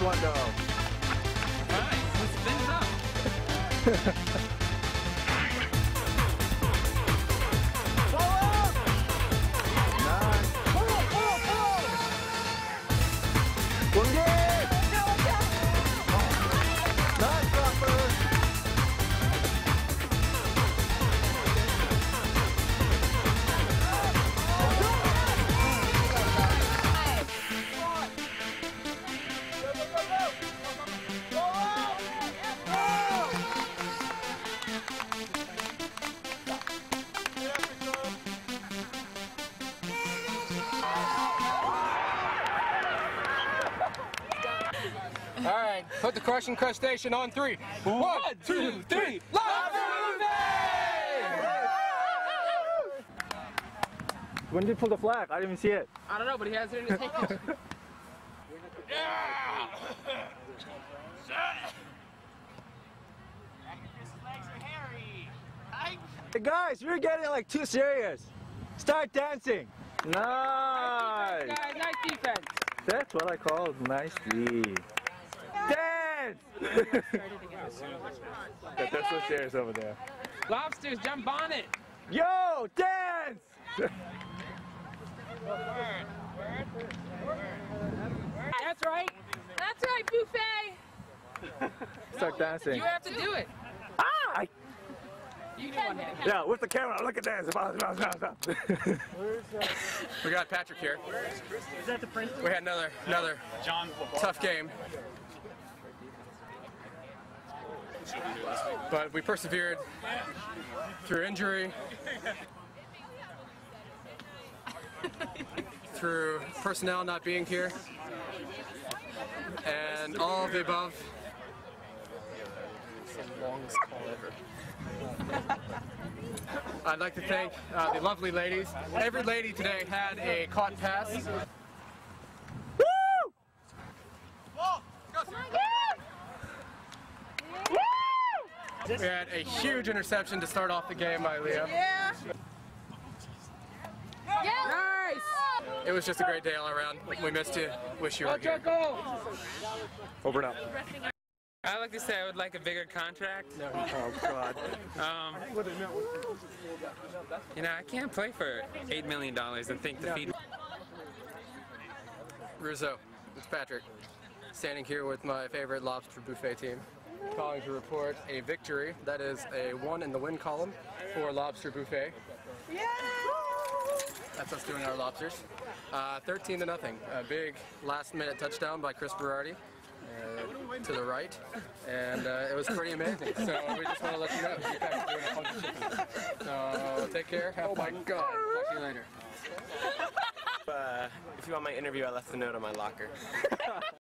one though. Alright, let's spin it up. Alright, put the crushing crustacean on 3. 1, 2, 3, Lobster! When did you pull the flag? I didn't even see it. I don't know, but he has it in his hand. Hey guys, you're getting like too serious. Start dancing. Nice. Guys, nice defense. That's what I call nice D. Dance! That's so serious over there. Lobsters, jump on it. Yo, dance! That's right. That's right, Buffet. Start dancing. You have to do it. Ah! You do one hand. Yeah, with the camera, look at this. We got Patrick here. Is that the prince? We had another tough game. But we persevered through injury, through personnel not being here, and all of the above. It's the longest call ever. I'd like to thank the lovely ladies. Every lady today had a caught pass. Woo! We had a huge interception to start off the game by Leah. Yeah. Nice. It was just a great day all around. We missed you. Wish you were here. Over and out. I'd like to say I would like a bigger contract. Oh God. You know, I can't play for $8 million and think the feed. Rizzo, it's Patrick, standing here with my favorite lobster buffet team, calling to report a victory. That is a 1 in the win column for Lobster Buffet. Yeah. That's us doing our lobsters. 13-0. A big last-minute touchdown by Chris Berardi to the right, and it was pretty amazing. So we just want to let you know. You guys are doing a funky chicken. So take care. Have fun. God. Talk to you later. If you want my interview, I left a note on my locker.